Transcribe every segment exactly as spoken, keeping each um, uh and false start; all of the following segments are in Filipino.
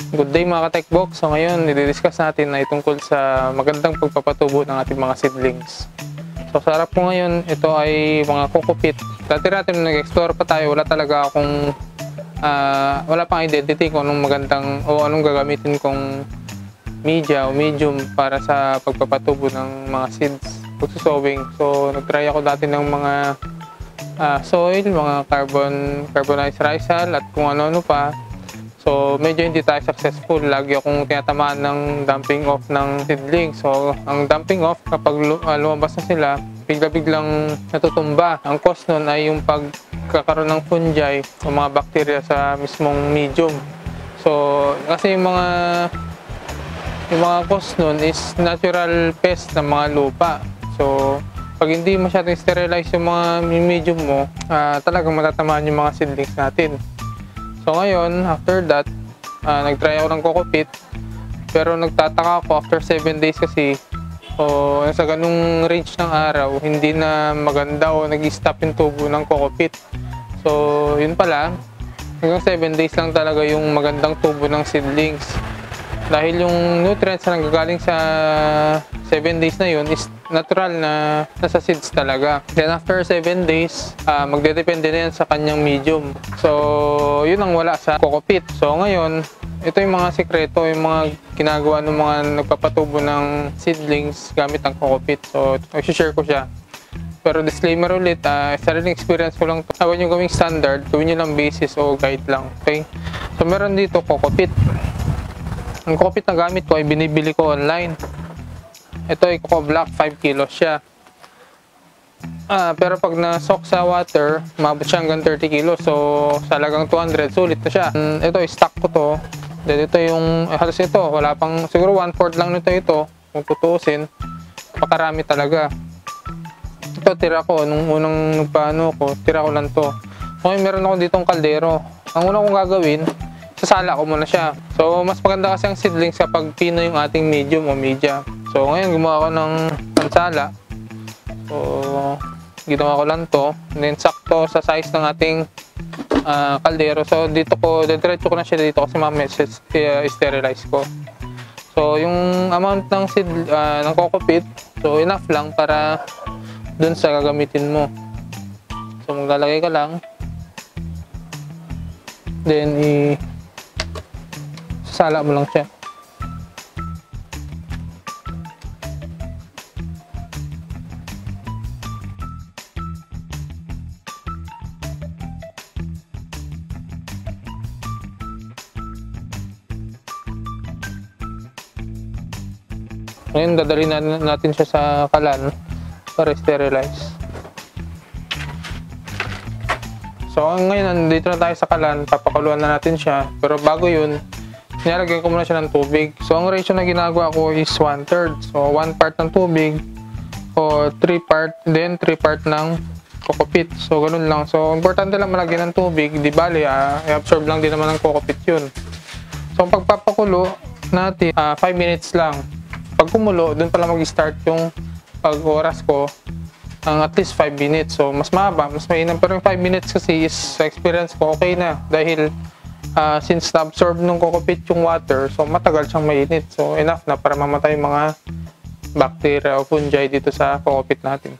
Good day mga ka-techbox. So ngayon, i-discuss natin na itungkol sa magandang pagpapatubo ng ating mga seedlings. So sa harap ko ngayon, ito ay mga coco peat. Dati natin nag-explore pa tayo, wala talaga akong uh, wala pang identity kung anong magandang o anong gagamitin kong media o medium para sa pagpapatubo ng mga seeds pagsusowing. So nag-try ako dati ng mga uh, soil, mga carbon carbonized rice hull at kung ano-ano pa. So, medyo hindi tayo successful. Lagi akong tinatamaan ng dumping off ng seedlings. So, ang dumping off, kapag lumabas na sila, bigla-biglang natutumba. Ang cause nun ay yung pagkakaroon ng fungi o mga bacteria sa mismong medium. So, kasi yung mga yung mga cause nun is natural pest ng mga lupa. So, pag hindi masyadong sterilize yung mga medium mo, uh, talagang matatamaan yung mga seedlings natin. So ngayon, after that, uh, nag-try ako ng coco peat. Pero nagtataka ako after seven days kasi o sa ganung range ng araw, hindi na maganda o nag-stop yung tubo ng coco peat. So yun pala, hanggang seven days lang talaga yung magandang tubo ng seedlings. Dahil yung nutrients na nanggagaling sa seven days na yun is natural na nasa seeds talaga. Then after seven days, uh, magdedepende na yan sa kanyang medium. So, yun ang wala sa coco peat. So, ngayon, ito yung mga sekreto, yung mga ginagawa ng mga nagpapatubo ng seedlings gamit ang coco peat. So, i-share ko siya. Pero disclaimer ulit, uh, sariling experience ko lang ito. Huwag nyo gawing standard, gawin nyo lang basis o guide lang. Okay? So, meron dito coco peat. Ang coco peat na gamit ko ay binibili ko online. Ito ay coco black, five kilos siya. Ah, pero pag na-soak sa water, mabot siya hanggang thirty kilos. So, sa halagang two hundred, sulit na siya. Ito, stock ko to. Then ito yung, eh, halos ito, wala pang, siguro one fourth lang nito ito. Kung tutuusin, pakarami talaga. Ito, tira ko. Nung unang nagpaano ko, tira ko lang to. Okay, meron ako ditong kaldero. Ang unang kong gagawin, sasala ko muna siya. So, mas maganda kasi ang seedlings kapag pino yung ating medium o media. So, ngayon gumawa ko ng pansala. So, ginawa ko lang to. And then, sakto sa size ng ating uh, kaldero. So, dito ko, diretso ko na siya dito kasi mamaya sterilize ko. So, yung amount ng seed, uh, ng coco peat, so enough lang para dun sa gagamitin mo. So, maglalagay ka lang. Then, i sala mo lang siya. Ngayon, dadalhin natin siya sa kalan para sterilize. So, ngayon, nandito na tayo sa kalan. Papakuluan na natin siya. Pero bago yun, nilalagay ko muna siya ng tubig. So, ang ratio na ginagawa ko is one third. So, one part ng tubig o three part, then three part ng coco peat. So, ganun lang. So, importante lang malagyan ng tubig. Di bali, ah, i-absorb lang din naman ng coco peat yun. So, ang pagpapakulo natin, ah, five minutes lang. Pag kumulo, dun pala mag-start yung pag-oras ko ang at least five minutes. So, mas mahaba, mas mainam. Pero yung five minutes kasi is, sa experience ko, okay na. Dahil, Uh, since na-absorb nung coco peat yung water, so matagal siyang mainit. So enough na para mamatay mga bacteria o fungi dito sa coco peat natin.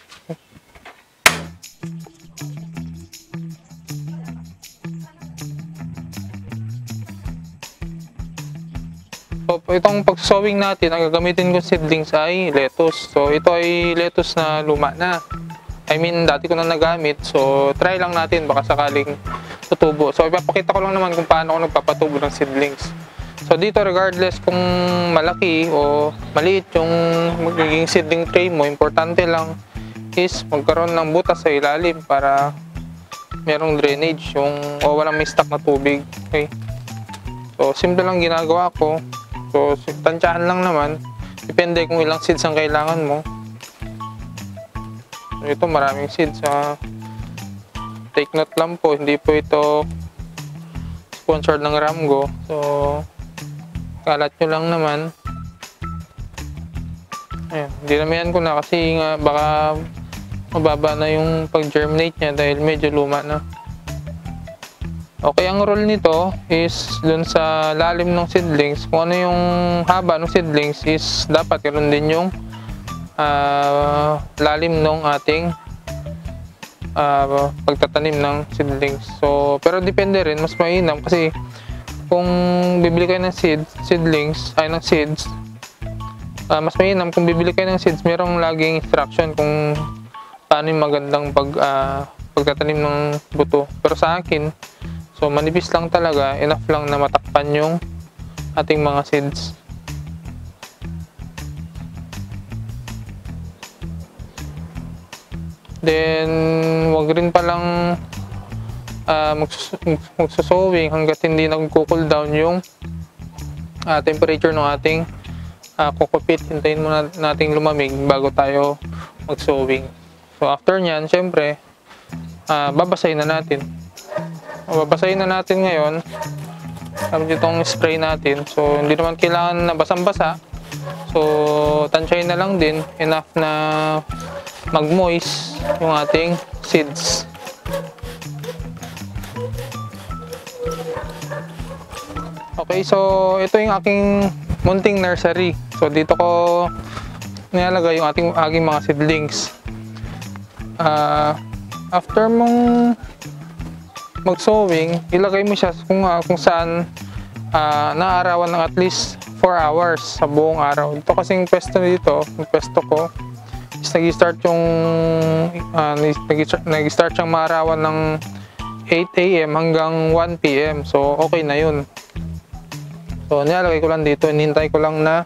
So itong pag-sowing natin, ang gagamitin ko seedlings ay lettuce. So ito ay lettuce na luma na. I mean, dati ko na nagamit. So try lang natin, baka sakaling tutubo. So, ipapakita ko lang naman kung paano ako nagpapatubo ng seedlings. So, dito regardless kung malaki o maliit yung magiging seedling tray mo, importante lang is magkaroon ng butas sa ilalim para merong drainage yung o walang may stock na tubig. Okay? So, simple lang ginagawa ko. So, tansyahan lang naman. Depende kung ilang seeds ang kailangan mo. So, ito maraming seeds. Ha? Take note lang po, hindi po ito sponsored ng Ramgo. So, kalat nyo lang naman. Ayan, dinamihan ko na kasi nga baka mababa na yung pag-germinate niya dahil medyo luma na. Okay, ang role nito is dun sa lalim ng seedlings, kung ano yung haba ng seedlings is dapat ganoon din yung uh, lalim ng ating uh, pagtatanim ng seedlings. So, pero depende rin, mas mainam kasi kung bibili kayo ng seed, seedlings, ay ng seeds, uh, mas mainam kung bibili kayo ng seeds, merong laging instruction kung paano yung magandang pag, uh, pagtatanim ng buto. Pero sa akin, so manipis lang talaga, enough lang na matakpan yung ating mga seeds. Then, wag rin palang uh, magsus magsusowing hanggat hindi nagko-cool down yung uh, temperature ng ating uh, kokopit. Hintayin muna nating lumamig bago tayo mag-sowing. So after nyan, syempre, uh, babasahin na natin. Babasahin na natin ngayon gamit itong spray natin. So hindi naman kailangan na basang-basa. So tansyahin na lang din, enough na mag-moist yung ating seeds. Okay, so ito yung aking munting nursery. So dito ko nilalagay yung ating aking mga seedlings. Uh, after mong mag-sowing, ilagay mo siya kung, uh, kung saan uh, naarawan ng at least four hours sa buong araw. Ito kasing pwesto dito, yung pwesto ko, is nag-start yung uh, nag-start siyang maarawan ng eight A M hanggang one P M So okay na yun. So nilalagay ko lang dito, hinihintay ko lang na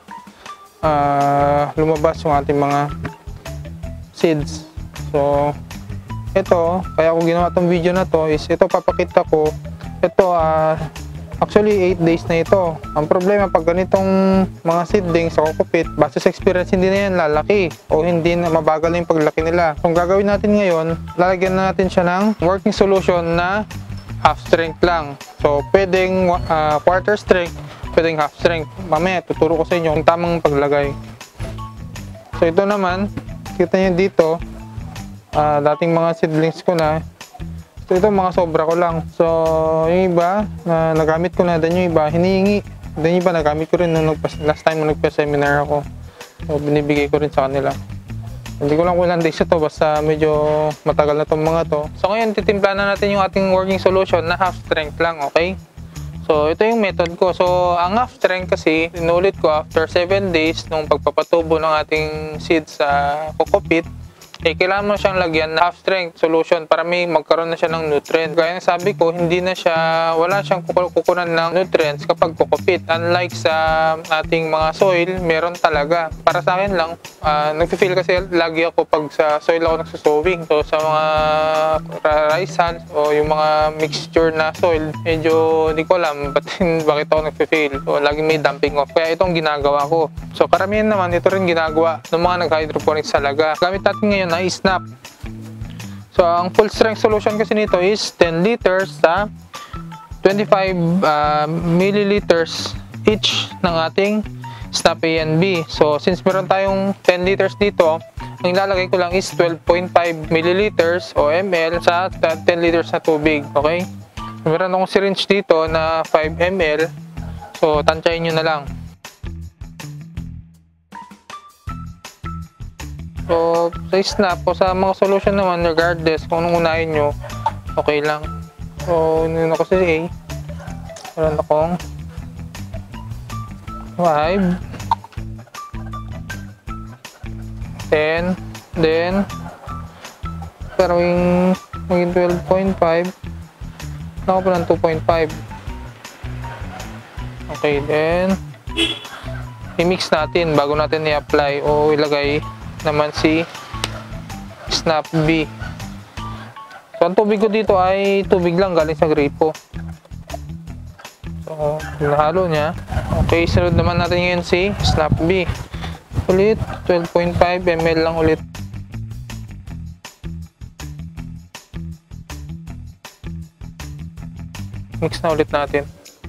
uh, lumabas yung ating mga seeds. So ito, kaya ako ginawa tong video na to is ito papakita ko. Ito uh, actually eight days na ito. Ang problema pag ganitong mga seedlings sa kokopit, base sa experience hindi na yan lalaki o hindi na mabagal na yung paglaki nila. Kung gagawin natin ngayon, lalagyan na natin siya ng working solution na half strength lang. So pwedeng uh, quarter strength, pwedeng half strength. Mamaya tuturo ko sa inyo yung tamang paglagay. So ito naman, kita nyo dito, Uh, dating mga seedlings ko na. So ito mga sobra ko lang. So yung iba na uh, nagamit ko na, dan yung iba hinihingi. Dan yung iba nagamit ko rin nung last time nung nagpa-seminar ako. So binibigay ko rin sa kanila. Hindi ko lang kung ilang days ito, basta medyo matagal na itong mga to. So ngayon titimpla na natin yung ating working solution na half strength lang, okay? So ito yung method ko. So ang half strength kasi inulit ko after seven days nung pagpapatubo ng ating seeds sa kokopit. Eh, kailangan mo siyang lagyan ng half strength solution para may magkaroon na siya ng nutrient. Gaya ng sabi ko, hindi na siya, wala siyang kukunan ng nutrients kapag kokopit. Unlike sa ating mga soil, meron talaga. Para sa akin lang, uh, nag-feel kasi lagi ako pag sa soil ako nagsusowing. So sa mga rice sands o yung mga mixture na soil, medyo hindi ko alam but, bakit ako nag-feel. So laging may dumping off. Kaya itong ginagawa ko. So karamihan naman, ito rin ginagawa ng mga nag-hydroponics talaga. Gamit natin ngayon na snap. So ang full strength solution kasi nito is ten liters sa twenty-five uh, milliliters each ng ating snap A and B. So since meron tayong ten liters dito, ang ilalagay ko lang is twelve point five milliliters o ml sa ten liters na tubig. Okay? Meron akong syringe dito na five milliliters. So tansyahin nyo na lang. So, sa snap o sa mga solution naman, regardless kung anong unahin nyo, okay lang. So, yun ako sa A. Meron akong five, ten, then, pero yung maging twelve point five, ako pa ng two point five. Okay, then, i-mix natin bago natin i-apply o ilagay naman si Snap B. So ang tubig ko dito ay tubig lang galing sa gripo. So nahalo niya. Okay, sunod naman natin ngayon si Snap B. Ulit twelve point five milliliters lang ulit. Mix na ulit natin.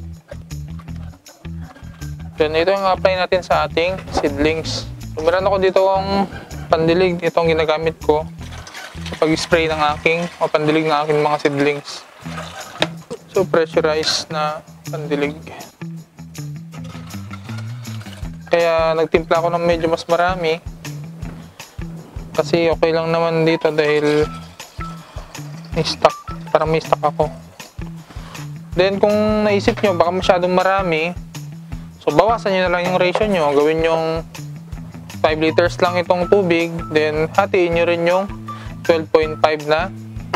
Then ito yung apply natin sa ating seedlings. So, meron ako dito ang pandilig, ito ang ginagamit ko sa pag-spray ng aking o pandilig ng aking mga seedlings. So So, pressurized na pandilig. Kaya nagtimpla ako ng medyo mas marami. Kasi okay lang naman dito dahil may stock. Parang may stock ako. Then kung naisip nyo baka masyadong marami, so bawasan nyo na lang yung ratio nyo. Gawin yung five liters lang itong tubig. Then hatiin nyo rin yung twelve point five na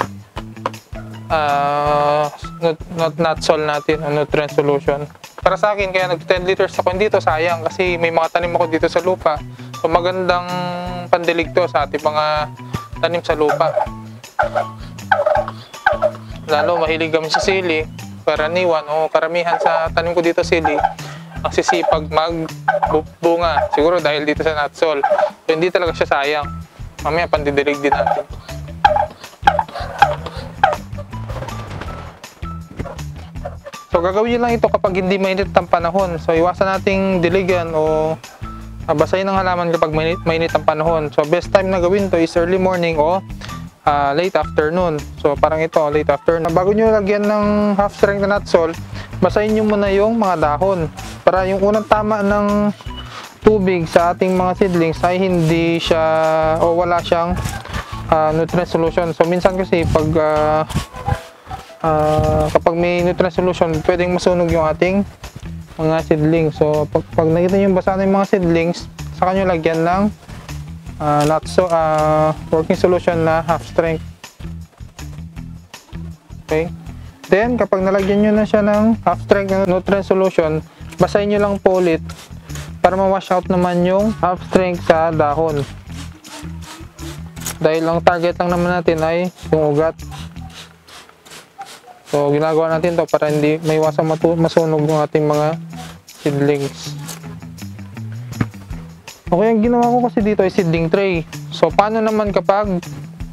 uh, not, not, not sol natin, uh, nutrient solution. Para sa akin, kaya nag ten liters ako dito, sayang kasi may mga tanim ako dito sa lupa. So magandang pandilig to sa ating mga tanim sa lupa. Lalo mahilig kami sa sili, karaniwan o karamihan sa tanim ko dito sili, ang sisipag magbunga. Siguro dahil dito sa natsol. So hindi talaga siya sayang. Mamaya pandidilig din natin. So gagawin nyo lang ito kapag hindi mainit ang panahon. So iwasan nating diligan o uh, basahin ng halaman kapag mainit, mainit ang panahon. So best time na gawin to is early morning o uh, late afternoon. So parang ito, late afternoon. Bago nyo lagyan ng half strength na nut salt, basahin nyo muna yung mga dahon. Para yung unang tama ng tubig sa ating mga seedlings ay hindi siya o wala siyang uh, nutrient solution. So minsan kasi pag uh, Uh, kapag may nutrient solution, pwedeng masunog yung ating mga seedlings. So pag, pag nakita nyo yung basa ng mga seedlings, saka nyo lagyan ng uh, not so, uh, working solution na half strength. Okay. Then kapag nalagyan nyo na siya ng half strength na nutrient solution, basahin nyo lang po ulit para ma-wash out naman yung half strength sa dahon. Dahil ang target lang naman natin ay yung ugat. So, ginagawa natin to para hindi may iwasang masunog yung ating mga seedlings. Okay, ang ginawa ko kasi dito ay seedling tray. So, paano naman kapag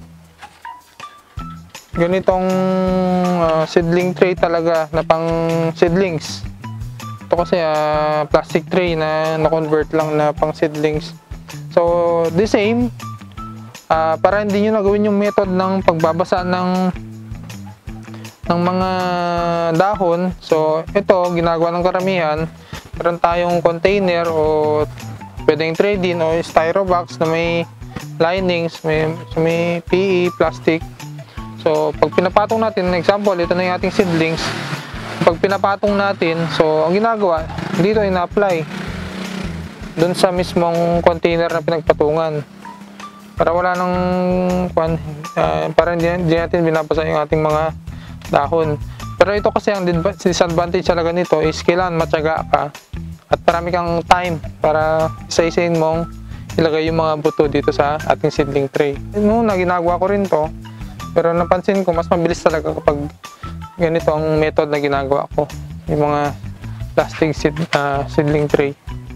ganitong uh, seedling tray talaga na pang seedlings? Ito kasi uh, plastic tray na na-convert lang na pang seedlings. So, the same. Uh, para hindi nyo na gawin yung method ng pagbabasa ng ng mga dahon. So ito ginagawa ng karamihan, meron tayong container o pwedeng tray din o styro box na may linings, may, may P E, plastic. So pag pinapatong natin, example ito na yung ating seedlings, pag pinapatong natin, so ang ginagawa dito ay na-apply dun sa mismong container na pinagpatungan para wala nang uh, para hindi, hindi natin binabasa yung ating mga dahon. Pero ito kasi ang disadvantage talaga nito is kailangan matyaga ka at marami kang time para isa-isahin mong ilagay yung mga buto dito sa ating seedling tray. Noon na ginagawa ko rin to, pero napansin ko mas mabilis talaga kapag ganito ang method na ginagawa ko, yung mga plastic seed, uh, seedling tray.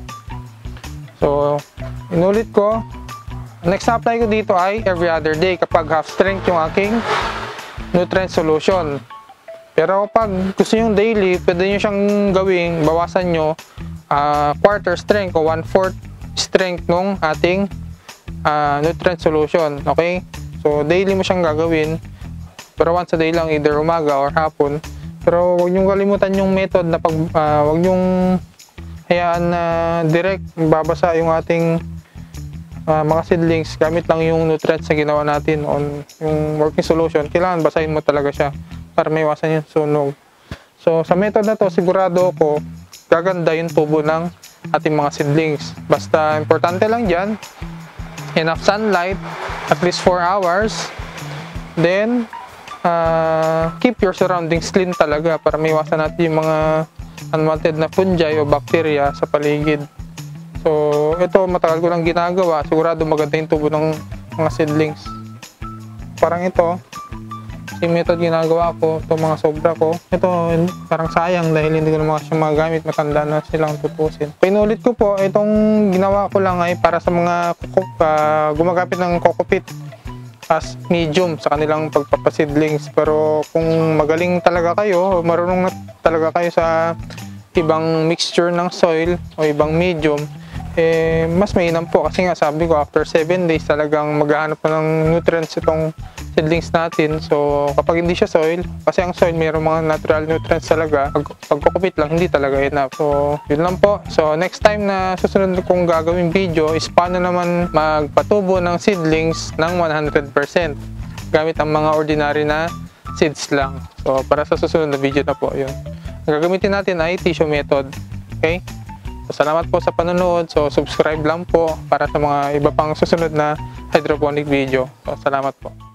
So inulit ko, next na apply ko dito ay every other day kapag half strength yung aking nutrient solution. Pero pag gusto nyo daily, pwede nyo siyang gawing, bawasan nyo uh, quarter strength o one-fourth strength nung ating uh, nutrient solution. Okay? So daily mo siyang gagawin, pero once a day lang, either umaga or hapon. Pero huwag nyo kalimutan yung method na pag, uh, huwag nyo hayaan na direct babasa yung ating Uh, mga seedlings gamit lang yung nutrients na ginawa natin on yung working solution. Kailangan basahin mo talaga siya para may iwasan yung sunog. So sa method na to, sigurado ko gaganda yung tubo ng ating mga seedlings. Basta importante lang dyan, enough sunlight, at least four hours. Then uh, keep your surroundings clean talaga para may iwasan natin yung mga unwanted na fungi o bacteria sa paligid. So, ito matagal ko lang ginagawa. Sigurado maganda yung tubo ng mga seedlings. Parang ito, yung method ginagawa ko, ito mga sobra ko. Ito, parang sayang dahil hindi ko naman siya magamit. Matanda na silang tutusin. Pinulit ko po, itong ginawa ko lang ay para sa mga uh, gumagamit ng kokopit as medium sa kanilang pagpapaseedlings. Pero kung magaling talaga kayo, marunong na talaga kayo sa ibang mixture ng soil o ibang medium, eh mas mainam po kasi nga sabi ko after seven days talagang maghahanap na ng nutrients itong seedlings natin. So kapag hindi siya soil, kasi ang soil mayroong mga natural nutrients talaga, pag pagkukupit lang hindi talaga enough. So yun lang po. So next time na susunod kong gagawin video is paano naman magpatubo ng seedlings ng one hundred percent gamit ang mga ordinary na seeds lang. So para sa susunod na video na po yun. Ang gagamitin natin ay tissue method. Okay? So, salamat po sa panonood. So subscribe lang po para sa mga iba pang susunod na hydroponic video. So salamat po.